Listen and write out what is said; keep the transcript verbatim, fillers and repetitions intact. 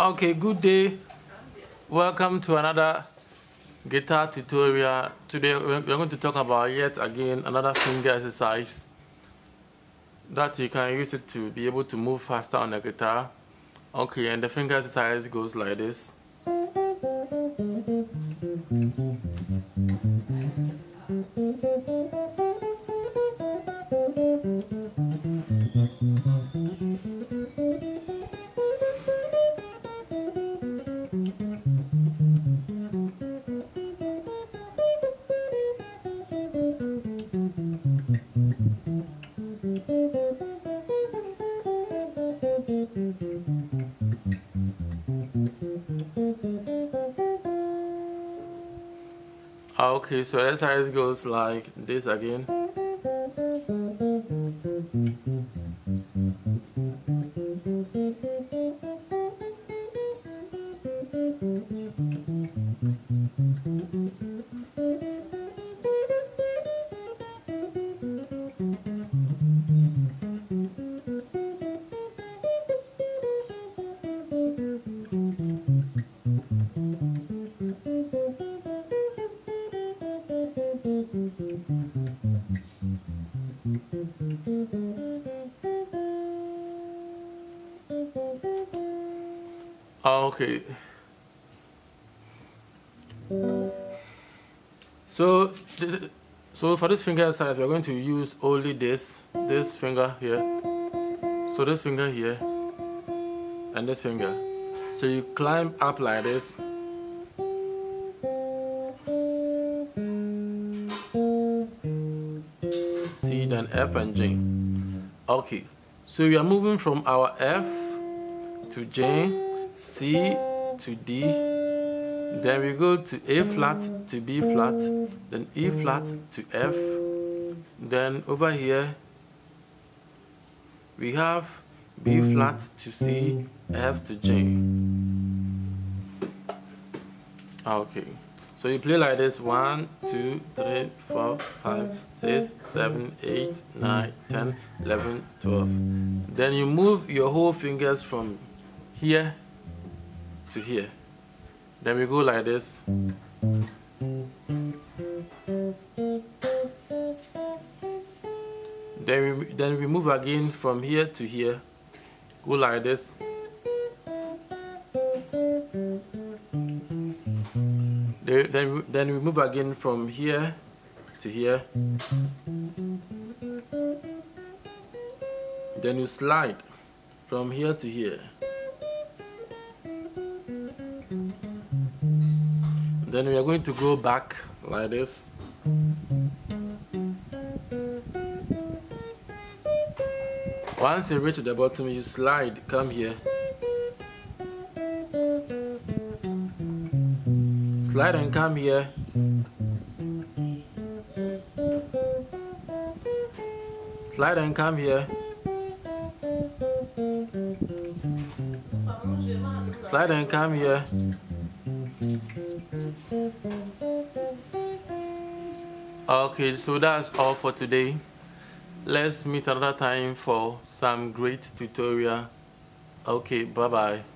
Okay, good day. Welcome to another guitar tutorial. Today we're going to talk about yet again another finger exercise that you can use it to be able to move faster on the guitar. Okay, and the finger exercise goes like this. Okay, so the exercise goes like this again. Okay. So, this, so for this finger exercise, we're going to use only this, this finger here. So this finger here, and this finger. So you climb up like this. C, then F and G. Okay. So we are moving from our F to G, C to D, then we go to A flat to B flat, then E flat to F, then over here we have B flat to C, F to G. Okay, so you play like this: one, two, three, four, five, six, seven, eight, nine, ten, eleven, twelve. Then you move your whole fingers from here to here. Then we go like this. Then we, then we move again from here to here. Go like this. Then, then, we, then we move again from here to here. Then you slide from here to here. Then we are going to go back like this. Once you reach the bottom, you slide, come here. Slide and come here. Slide and come here. Slide and come here. Okay, so that's all for today. Let's meet another time for some great tutorial. Okay, bye bye.